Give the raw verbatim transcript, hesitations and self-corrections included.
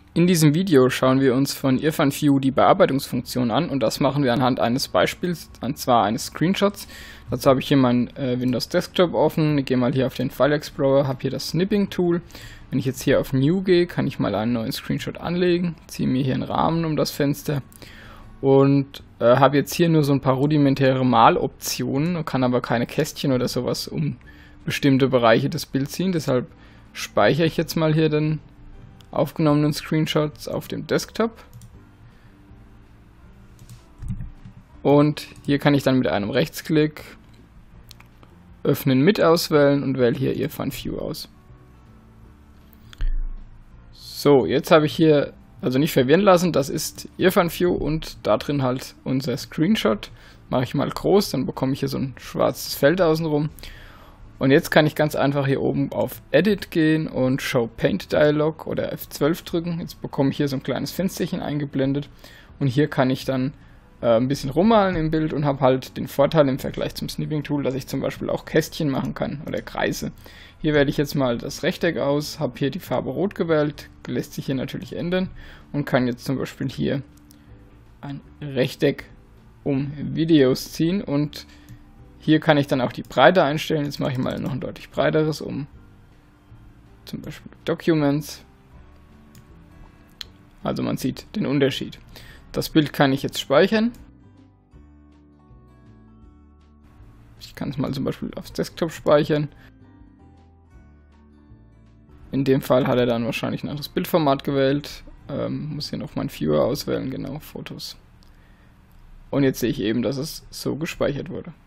In diesem Video schauen wir uns von IrfanView die Bearbeitungsfunktion an und das machen wir anhand eines Beispiels, und zwar eines Screenshots. Dazu habe ich hier mein äh, Windows Desktop offen, ich gehe mal hier auf den File Explorer, habe hier das Snipping Tool. Wenn ich jetzt hier auf New gehe, kann ich mal einen neuen Screenshot anlegen, ziehe mir hier einen Rahmen um das Fenster und äh, habe jetzt hier nur so ein paar rudimentäre Maloptionen, kann aber keine Kästchen oder sowas um bestimmte Bereiche des Bilds ziehen, deshalb speichere ich jetzt mal hier den aufgenommenen Screenshots auf dem Desktop. Und hier kann ich dann mit einem Rechtsklick Öffnen mit auswählen und wähle hier IrfanView aus. So, jetzt habe ich hier, also nicht verwirren lassen, das ist IrfanView und da drin halt unser Screenshot. Mache ich mal groß, dann bekomme ich hier so ein schwarzes Feld außenrum. Und jetzt kann ich ganz einfach hier oben auf Edit gehen und Show Paint Dialog oder F zwölf drücken. Jetzt bekomme ich hier so ein kleines Fensterchen eingeblendet und hier kann ich dann äh, ein bisschen rummalen im Bild und habe halt den Vorteil im Vergleich zum Snipping Tool, dass ich zum Beispiel auch Kästchen machen kann oder Kreise. Hier wähle ich jetzt mal das Rechteck aus, habe hier die Farbe Rot gewählt, lässt sich hier natürlich ändern und kann jetzt zum Beispiel hier ein Rechteck um Videos ziehen und hier kann ich dann auch die Breite einstellen. Jetzt mache ich mal noch ein deutlich breiteres um. Zum Beispiel Documents. Also man sieht den Unterschied. Das Bild kann ich jetzt speichern. Ich kann es mal zum Beispiel aufs Desktop speichern. In dem Fall hat er dann wahrscheinlich ein anderes Bildformat gewählt. Ähm, muss hier noch meinen Viewer auswählen, genau, Fotos. Und jetzt sehe ich eben, dass es so gespeichert wurde.